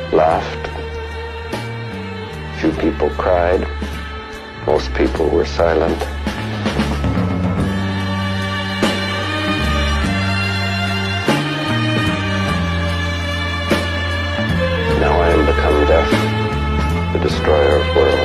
laughed. Few people cried. Most people were silent. Now I am become death, the destroyer of worlds.